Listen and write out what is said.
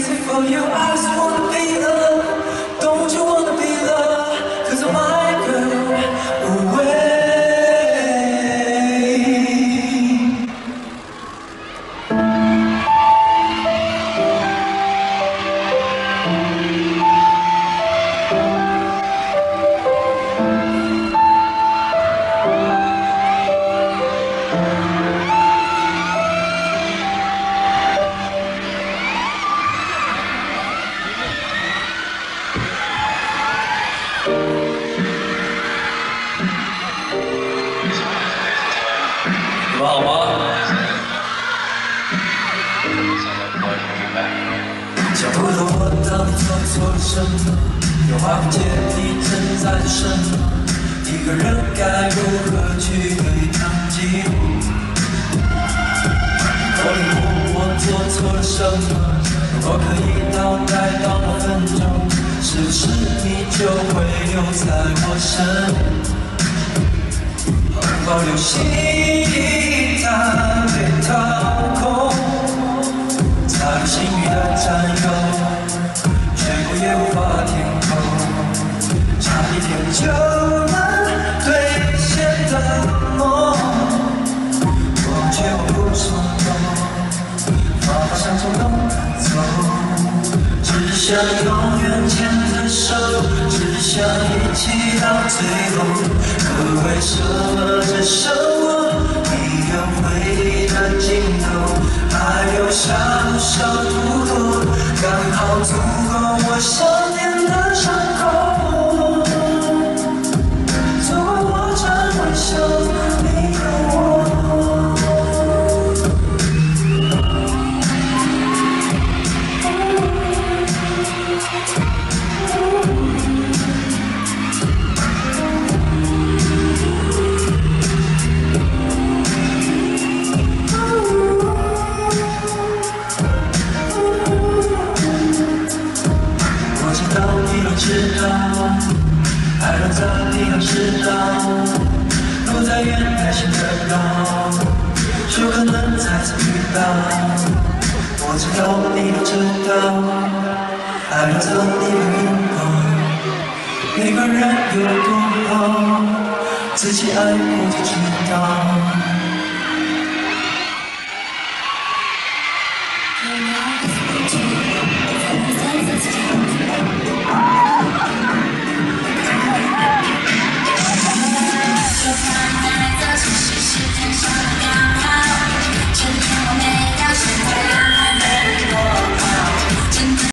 crazy for you. I just wanna be loved. Don't you wanna be loved? 'Cause I'm my girl away. 你们好吗？ 想不透我到底做错了什么，有话不接你正在做什么？一个人该如何去对抗寂寞？口里问我做错了什么？如果可以倒带到5分钟，是不是你就会留在我身边？保留心态被掏空，才有幸运的占有，结果也无法填空，差一点就能兑现的梦，我却不冲动，方向从东走，只想永远牵着手，只想一起到最后。可为什么这生活没有回忆的尽头，还留下不少土豆，刚好足够我想念的伤口。足够我站回想你和我。知道，爱绕着你都知道，路再远还行得到，有可能再次遇到。我知道你都知道，爱绕着你的拥抱，每个人有多好，自己爱过就知道。